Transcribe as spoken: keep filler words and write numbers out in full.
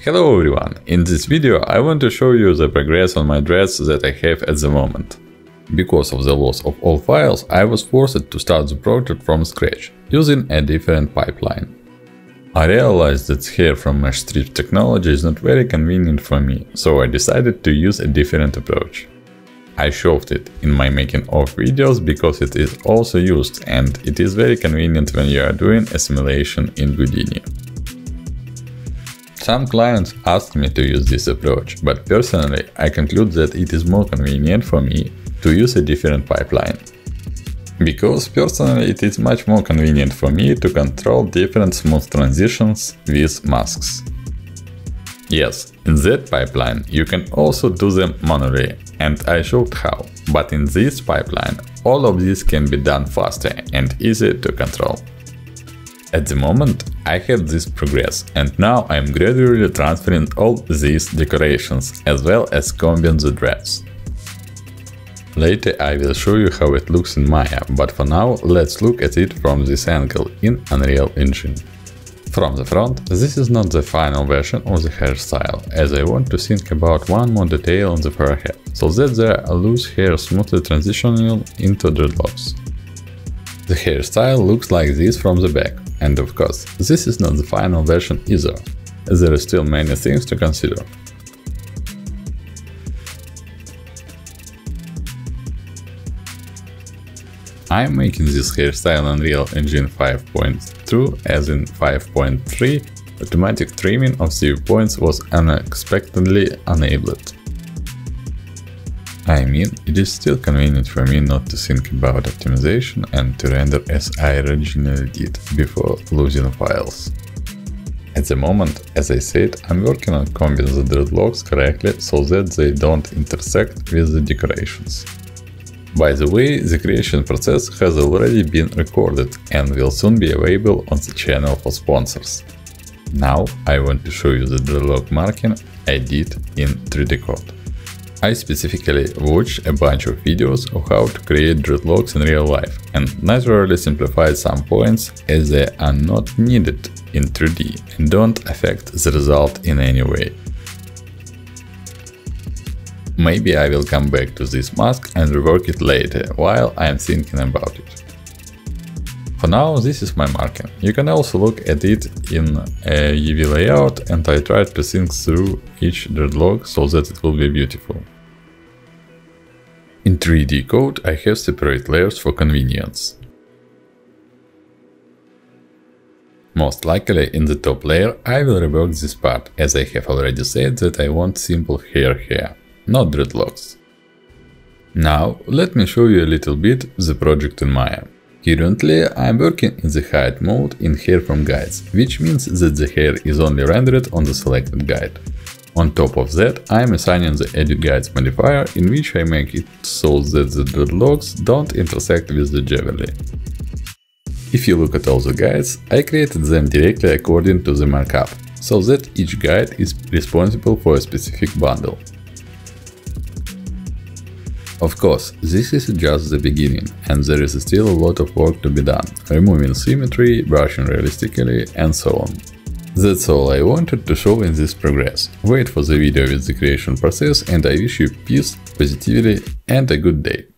Hello everyone, in this video I want to show you the progress on my dreads that I have at the moment. Because of the loss of all files, I was forced to start the project from scratch, using a different pipeline. I realized that hair from mesh strip technology is not very convenient for me, so I decided to use a different approach. I showed it in my making of videos because it is also used and it is very convenient when you are doing a simulation in Houdini. Some clients asked me to use this approach, but personally I conclude that it is more convenient for me to use a different pipeline. Because personally it is much more convenient for me to control different smooth transitions with masks. Yes, in that pipeline you can also do them manually, and I showed how, but in this pipeline all of this can be done faster and easier to control. At the moment I have this progress, and now I am gradually transferring all these decorations, as well as combing the dreads. Later I will show you how it looks in Maya, but for now let's look at it from this angle in Unreal Engine. From the front, this is not the final version of the hairstyle, as I want to think about one more detail on the forehead, so that there are loose hair smoothly transitioning into dreadlocks. The hairstyle looks like this from the back, and of course, this is not the final version either, as there are still many things to consider. I am making this hairstyle in Unreal Engine five point two, as in five point three, automatic trimming of the viewpoints was unexpectedly enabled. I mean, it is still convenient for me not to think about optimization and to render as I originally did, before losing files. At the moment, as I said, I'm working on combing the dreadlocks correctly so that they don't intersect with the decorations. By the way, the creation process has already been recorded and will soon be available on the channel for sponsors. Now I want to show you the dreadlock marking I did in three D code. I specifically watched a bunch of videos of how to create dreadlocks in real life and naturally simplified some points as they are not needed in three D and don't affect the result in any way. Maybe I will come back to this mask and rework it later while I am thinking about it. For now, this is my marking. You can also look at it in a U V layout, and I tried to think through each dreadlock so that it will be beautiful. In three D code I have separate layers for convenience. Most likely in the top layer I will rework this part, as I have already said that I want simple hair here, not dreadlocks. Now let me show you a little bit the project in Maya. Currently, I am working in the hide mode in hair from guides, which means that the hair is only rendered on the selected guide. On top of that, I am assigning the edit guides modifier, in which I make it so that the dreadlocks don't intersect with the jewelry. If you look at all the guides, I created them directly according to the markup, so that each guide is responsible for a specific bundle. Of course, this is just the beginning, and there is still a lot of work to be done, removing symmetry, brushing realistically, and so on. That's all I wanted to show in this progress. Wait for the video with the creation process, and I wish you peace, positivity, and a good day.